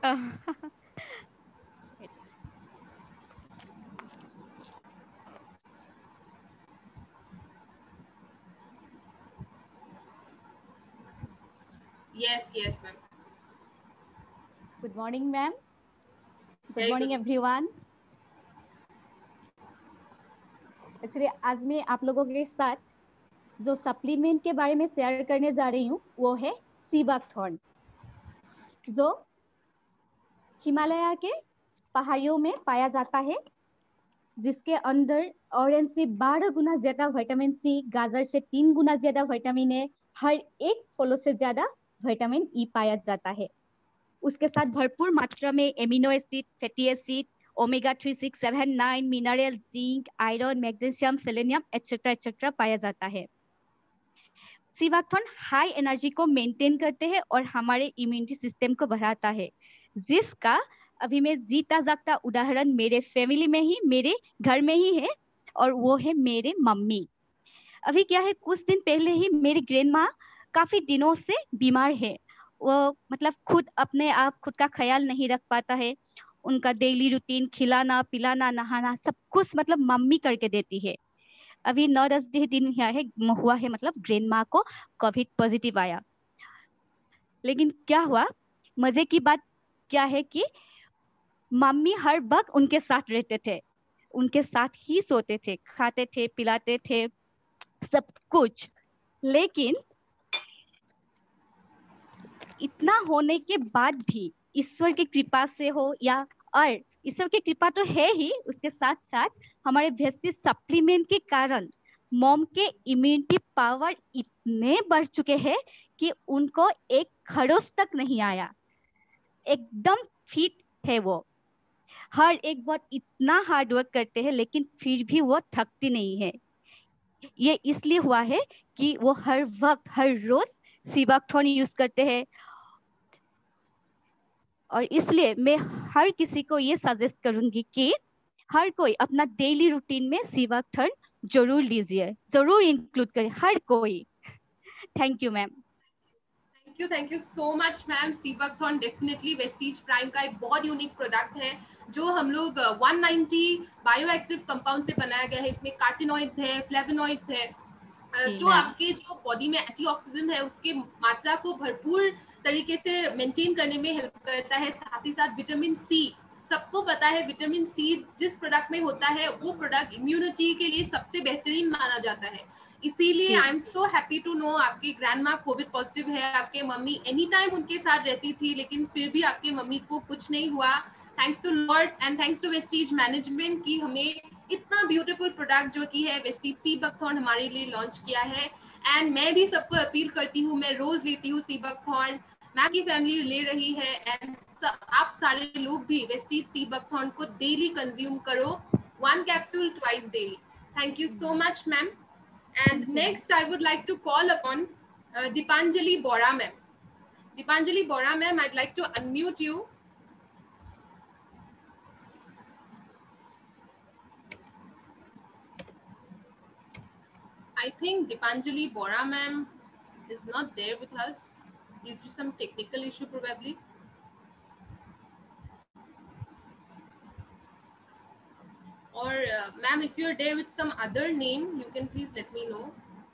Yes ma'am. Good morning ma'am. Good morning everyone. Actually आज मैं आप लोगों के साथ जो सप्लीमेंट के बारे में शेयर करने जा रही हूँ वो है सी बकथॉर्न, जो हिमालय के पहाड़ियों में पाया जाता है, जिसके अंदर ऑरेंज से 12 गुना ज्यादा विटामिन सी, गाजर से 3 गुना ज्यादा विटामिन ए, हर एक फलों से ज्यादा विटामिन ई पाया जाता है। उसके साथ भरपूर मात्रा में amino acid, fatty acid, omega 3, 6, 7, 9, mineral, zinc, iron, magnesium, selenium etcetera पाया जाता है। सी बकथॉर्न हाई एनर्जी को मेंटेन करते हैं और हमारे इम्यूनिटी सिस्टम को बढ़ाता है, जिसका अभी मैं जीता जागता उदाहरण मेरे फैमिली में ही, मेरे घर में ही है, और वो है मेरे मम्मी। अभी क्या है, कुछ दिन पहले ही मेरी ग्रैंड माँ काफी दिनों से बीमार है। वो मतलब खुद अपने आप खुद का ख्याल नहीं रख पाता है। उनका डेली रूटीन, खिलाना पिलाना नहाना सब कुछ मतलब मम्मी करके देती है। अभी 9-10 दिन हुआ है मतलब ग्रैंड माँ को कोविड पॉजिटिव आया। लेकिन क्या हुआ, मजे की बात क्या है कि मम्मी हर वक्त उनके साथ रहते थे, उनके साथ ही सोते थे, खाते थे, पिलाते थे, सब कुछ। लेकिन इतना होने के बाद भी ईश्वर की कृपा से हो या, और ईश्वर की कृपा तो है ही, उसके साथ साथ हमारे भेजती सप्लीमेंट के कारण मॉम के इम्यूनिटी पावर इतने बढ़ चुके हैं कि उनको एक खरोच तक नहीं आया। एकदम फिट है वो। हर एक बार इतना हार्ड वर्क करते हैं लेकिन फिर भी वो थकती नहीं है। ये इसलिए हुआ है कि वो हर वक्त हर रोज सी बकथॉर्न यूज करते हैं। और इसलिए मैं हर किसी को ये सजेस्ट करूंगी कि हर कोई अपना डेली रूटीन में सी बकथॉर्न जरूर लीजिए, जरूर इंक्लूड करें हर कोई। Thank you ma'am. Thank you so much ma'am. Sea buckthorn definitely Vestige prime का एक बहुत यूनिक प्रोडक्ट है, जो हम लोग 190 बायोएक्टिव कंपाउंड से बनाया गया है। इसमें कार्टिनॉइड्स है, फ्लेवोनॉइड्स है, जो आपके जो बॉडी में एंटीऑक्सीडेंट है उसके मात्रा को भरपूर तरीके से मेंटेन करने में हेल्प करता है। साथ ही साथ विटामिन सी, सबको पता है विटामिन सी जिस प्रोडक्ट में होता है वो प्रोडक्ट इम्यूनिटी के लिए सबसे बेहतरीन माना जाता है। इसीलिए I am so happy to know आपकी ग्रैंडमा कोविड पॉजिटिव है, आपके मम्मी एनी टाइम उनके साथ रहती थी लेकिन फिर भी आपके मम्मी को कुछ नहीं हुआ। Thanks to Lord and thanks to Vestige management की हमें इतना ब्यूटीफुल प्रोडक्ट जो कि है वेस्टीज सी बकथॉर्न हमारे लिए लॉन्च किया है। एंड मैं भी सबको अपील करती हूँ, मैं रोज लेती हूँ सी बकथॉर्न, मैम की फैमिली ले रही है एंड आप सारे लोग भी वेस्टीज सी बकथॉर्न को डेली कंज्यूम करो, 1 capsule twice daily. Thank you so much ma'am. And next I would like to call upon Deepanjali Bora ma'am. Deepanjali Bora ma'am, I'd like to unmute you. I think Dipanjali Bora ma'am is not there with us due to some technical issue probably. Or ma'am, if you're there with some other name, you can please let me know.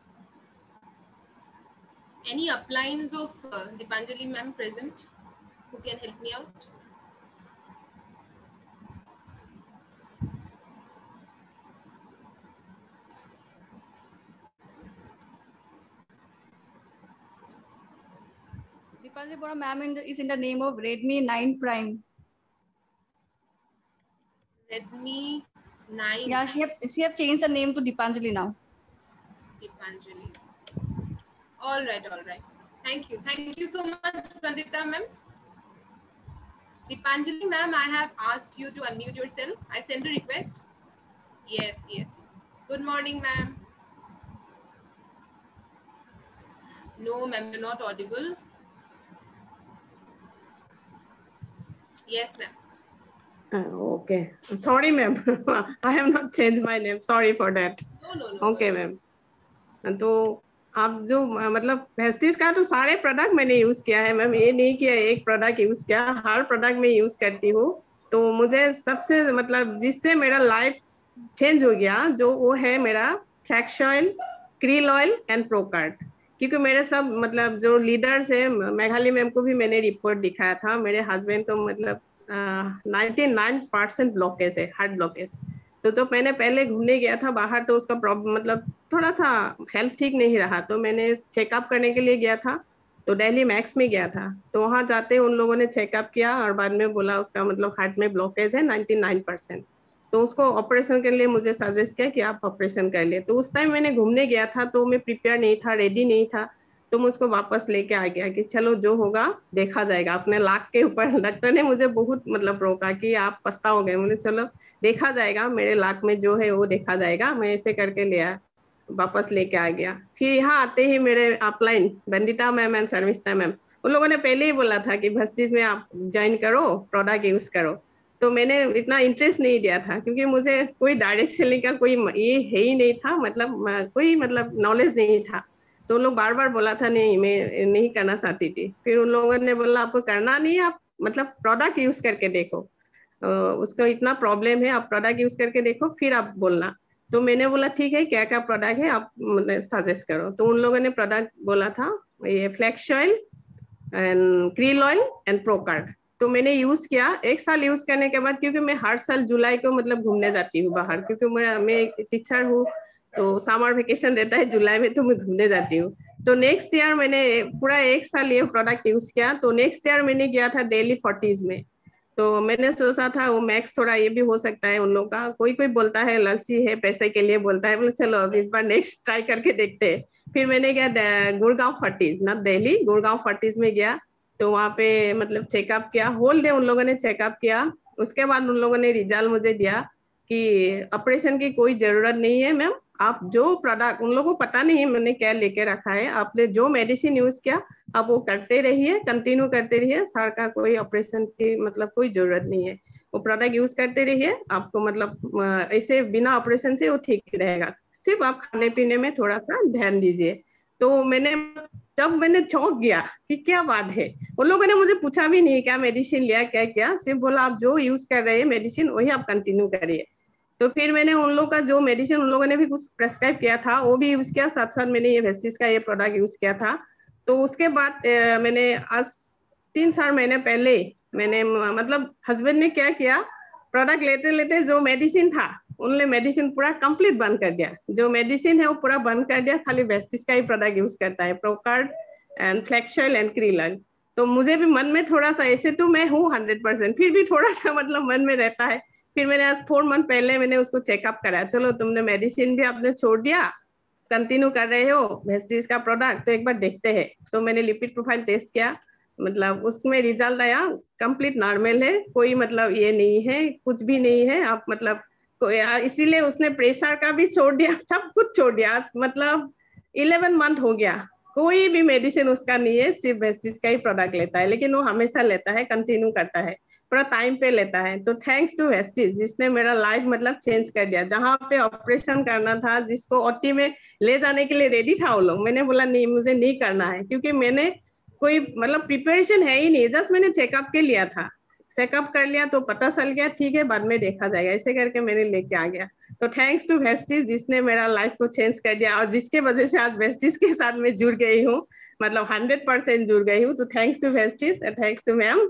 Any uplines of Dipanjali ma'am present who can help me out? Dipanjali Bora ma'am is in the name of Redmi 9 Prime. Redmi 9. Yeah, she have changed the name to Dipanjali now. Dipanjali. All right. Thank you so much, Pandita ma'am. Dipanjali ma'am, I have asked you to unmute yourself. I sent the request. Yes. Good morning, ma'am. No, ma'am, you're not audible. Yes, ma'am. Okay. Sorry, ma'am. I have not changed my name. Sorry for that. No. Okay, ma'am. तो आप जो मतलब Vestige का तो सारे product मैंने use किया है मैम, ये नहीं किया एक प्रोडक्ट यूज किया, हर प्रोडक्ट में यूज करती हूँ। तो मुझे सबसे मतलब जिससे मेरा लाइफ चेंज हो गया जो वो है मेरा flax oil, krill oil and procard. क्योंकि मेरे सब मतलब जो लीडर्स है, मेघाली मैम को भी मैंने रिपोर्ट दिखाया था, मेरे हस्बैंड को मतलब 99% ब्लॉकेज है, हार्ट ब्लॉकेज। तो मैंने पहले घूमने गया था बाहर, तो उसका प्रॉब्लम मतलब थोड़ा सा हेल्थ ठीक नहीं रहा, तो मैंने चेकअप करने के लिए गया था, तो दिल्ली मैक्स में गया था। तो वहाँ जाते उन लोगों ने चेकअप किया और बाद में बोला उसका मतलब हार्ट में ब्लॉकेज है 99%। तो उसको ऑपरेशन के लिए मुझे सजेस्ट किया कि आप ऑपरेशन कर लिए। तो उस टाइम मैंने घूमने गया था, तो मैं प्रिपेयर नहीं था, रेडी नहीं था, तो मैं उसको वापस लेके आ गया कि चलो जो होगा देखा जाएगा। अपने लाख के ऊपर डॉक्टर ने मुझे बहुत मतलब रोका कि आप पछताओगे। मैंने चलो देखा जाएगा, मेरे लाख में जो है वो देखा जाएगा। मैं ऐसे करके ले आया, वापस लेके आ गया। फिर यहाँ आते ही मेरे upline Bandita ma'am and Sharmistha ma'am, उन लोगों ने पहले ही बोला था कि वेस्टीज में आप ज्वाइन करो, प्रोडक्ट यूज करो। तो मैंने इतना इंटरेस्ट नहीं दिया था क्योंकि मुझे कोई डायरेक्ट सेलिंग का कोई ये है ही नहीं था, मतलब कोई मतलब नॉलेज नहीं था। तो लोग बार बार बोला था नहीं, मैं नहीं करना चाहती थी। फिर उन लोगों ने बोला आपको करना नहीं, आप मतलब प्रोडक्ट यूज करके देखो, उसका इतना प्रॉब्लम है, आप प्रोडक्ट यूज करके देखो फिर आप बोलना। तो मैंने बोला ठीक है, क्या क्या प्रोडक्ट है आप सजेस्ट करो। तो उन लोगों ने प्रोडक्ट बोला था ये flax oil and krill oil and Procard. तो मैंने यूज किया, 1 साल यूज करने के बाद, क्योंकि मैं हर साल जुलाई को मतलब घूमने जाती हूँ बाहर, क्योंकि मैं एक टीचर हूँ, तो समर वेकेशन रहता है जुलाई में, तो मैं घूमने जाती हूँ। तो नेक्स्ट ईयर मैंने पूरा 1 साल ये प्रोडक्ट यूज किया। तो नेक्स्ट ईयर मैंने गया था दिल्ली 40s में। तो मैंने सोचा था वो मैक्स थोड़ा ये भी हो सकता है उन लोगों का, कोई बोलता है लालची है, पैसे के लिए बोलता है, बोले चलो अब इस बार नेक्स्ट ट्राई करके देखते हैं। फिर मैंने गया गुड़गांव 40s, ना दिल्ली, गुड़गांव 40s में गया। तो वहाँ पे मतलब चेकअप किया, होल डे उन लोगों ने चेकअप किया। उसके बाद उन लोगों ने रिजल्ट मुझे दिया कि ऑपरेशन की कोई जरूरत नहीं है मैम, आप जो प्रोडक्ट, उन लोगों को पता नहीं मैंने क्या लेके रखा है, आपने जो मेडिसिन यूज किया आप वो करते रहिए, कंटिन्यू करते रहिए, सर का कोई ऑपरेशन की मतलब कोई जरूरत नहीं है, वो प्रोडक्ट यूज करते रहिए, आपको मतलब ऐसे बिना ऑपरेशन से वो ठीक रहेगा, सिर्फ आप खाने पीने में थोड़ा सा ध्यान दीजिए। तो मैंने चौंक गया कि क्या बात है। उन लोगों ने मुझे पूछा भी नहीं क्या मेडिसिन लिया, क्या सिर्फ बोला आप जो यूज कर रहे हैं मेडिसिन वही आप कंटिन्यू करिए। तो फिर मैंने उन लोग का जो मेडिसिन उन लोगों ने भी कुछ प्रेस्क्राइब किया था वो भी यूज किया, साथ साथ मैंने ये वेस्टिज का ये प्रोडक्ट यूज किया था। तो उसके बाद मैंने आज 3-4 महीने पहले मैंने मतलब हस्बैंड ने क्या किया, प्रोडक्ट लेते लेते जो मेडिसिन था उन्होंने मेडिसिन पूरा कंप्लीट बंद कर दिया, जो मेडिसिन है वो पूरा बंद कर दिया, खाली वेस्टिज का ही प्रोडक्ट यूज करता है, Procard and flax oil and krill oil. तो मुझे भी मन में थोड़ा सा, ऐसे तो मैं हूँ 100%, फिर भी थोड़ा सा मतलब मन में रहता है। फिर मैंने आज 4 मंथ पहले मैंने उसको चेकअप कराया, चलो तुमने मेडिसिन भी आपने छोड़ दिया, कंटिन्यू कर रहे हो वेस्टिज का प्रोडक्ट, तो एक बार देखते हैं। तो मैंने लिपिड प्रोफाइल टेस्ट किया, मतलब उसमें रिजल्ट आया कंप्लीट नॉर्मल है, कोई मतलब ये नहीं है, कुछ भी नहीं है। आप मतलब इसीलिए उसने प्रेशर का भी छोड़ दिया, सब कुछ छोड़ दिया, मतलब 11 मंथ हो गया, कोई भी मेडिसिन उसका नहीं है, सिर्फ वेस्टिज का ही प्रोडक्ट लेता है, लेकिन वो हमेशा लेता है, कंटिन्यू करता है, पूरा टाइम पे लेता है। तो थैंक्स टू वेस्टिज जिसने मेरा लाइफ मतलब चेंज कर दिया। जहाँ पे ऑपरेशन करना था, जिसको ओटी में ले जाने के लिए रेडी था वो लोग, मैंने बोला नहीं मुझे नहीं करना है, क्योंकि मैंने कोई मतलब प्रिपरेशन है ही नहीं, जस्ट मैंने चेकअप के लिया था, चेकअप कर लिया तो पता चल गया ठीक है बाद में देखा जाएगा, ऐसे करके मैंने लेके आ गया। तो थैंक्स टू वेस्टिज जिसने मेरा लाइफ को चेंज कर दिया और जिसके वजह से आज वेस्टिज के साथ मैं जुड़ गई हूँ, मतलब 100% जुड़ गई हूँ। तो thanks to Vestige and thanks to ma'am,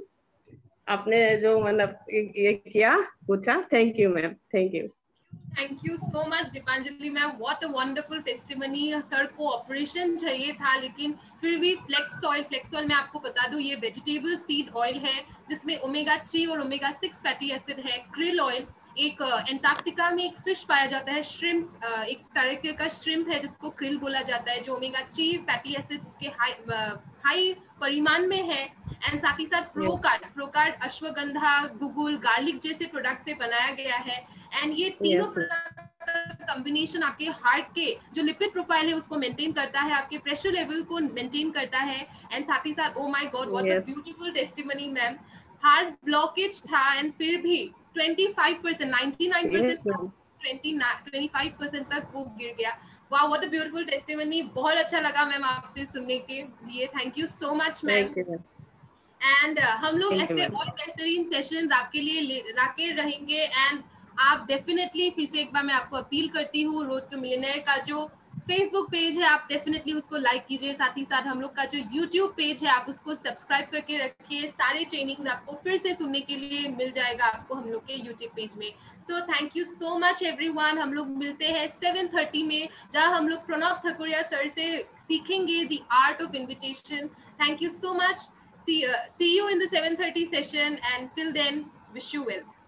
आपने जो मतलब ये किया पूछा, thank you ma'am, thank you. Thank you so much Deepanjali ma'am, what a wonderful testimony। Sir को ऑपरेशन चाहिए था लेकिन फिर भी फ्लेक्स ऑयल मैं आपको बता दूं ये वेजिटेबल सीड ऑयल है जिसमें ओमेगा 3 और ओमेगा 6 फैटी एसिड है। क्रिल ऑयल एक एंटार्क्टिका में एक फिश पाया जाता है, श्रिम्प, एक तरह का श्रिम्प है जिसको क्रिल बोला जाता है, जो ओमेगा 3 फैटी एसिड्स के हाई परिमाण में है। एंड साथ ही साथ प्रोकार्ड अश्वगंधा, गुगुल, गार्लिक जैसे प्रोडक्ट से बनाया गया है। एंड ये तीनों कॉम्बिनेशन आपके हार्ट के जो लिपिड प्रोफाइल है उसको मेंटेन करता है, आपके प्रेशर लेवल को मेंटेन करता है। एंड साथ ही साथ oh my God what a beautiful testimony ma'am, heart blockage था एंड फिर भी 25%, 99% 25% तक वो गिर गया। Wow what a beautiful testimony, बहुत अच्छा लगा मैम आपसे सुनने के लिए, thank you so much ma'am. And हम लोग ऐसे और बेहतरीन सेशंस आपके लिए लाके रहेंगे। एंड आप डेफिनेटली फिर से एक बार मैं आपको अपील करती हूँ, रोड टू मिलियनेयर का जो फेसबुक पेज है आप डेफिनेटली उसको लाइक कीजिए, साथ ही साथ हम लोग का जो यूट्यूब पेज है आप उसको सब्सक्राइब करके रखिए, सारे ट्रेनिंग्स आपको फिर से सुनने के लिए मिल जाएगा आपको हम लोग के यूट्यूब पेज में। So thank you so much everyone, हम लोग मिलते हैं 7:30 में जहाँ हम लोग प्रणव ठकुरिया सर से सीखेंगे the art of invitation. Thank you so much, see you in the 7:30 session, and till then wish you wealth.